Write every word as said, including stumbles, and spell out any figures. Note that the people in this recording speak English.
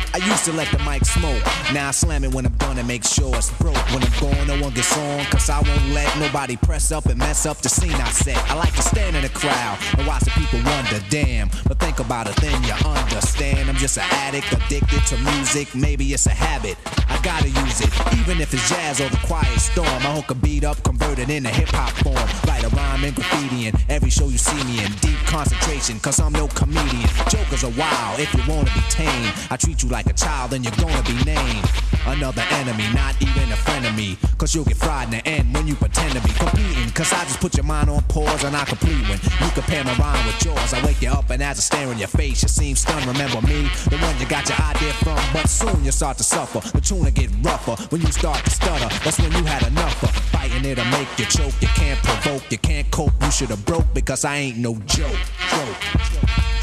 I used to let the mic smoke, now I slam it when I'm done and make sure it's broke. When I'm gone, no one gets on, cause I won't let nobody press up and mess up the scene I set. I like to stand in the crowd and watch the people wonder, damn. But think about it, then you understand. I'm just an addict, addicted to music, maybe it's a habit. I gotta use it, even if it's jazz or the quiet storm. I hook a beat up, convert it into hip-hop form. Write a rhyme and graffiti in every show you see me in. Deep concentration, cause I'm no comedian. Jokers are wild, if you wanna be tame. I treat you like a child, then you're gonna be named another enemy, not even a friend of me. Cause you'll get fried in the end when you pretend to be competing. Cause I just put your mind on pause and I complete when you compare my rhyme with yours. I wake you up and as I stare in your face, you seem stunned. Remember me, the one you got your idea from. But soon you start to suffer, the tune will get rougher. When you start to stutter, that's when you had enough of fighting it'll make you choke. You can't provoke, you can't cope, you should've broke. Because I ain't no joke, joke, joke.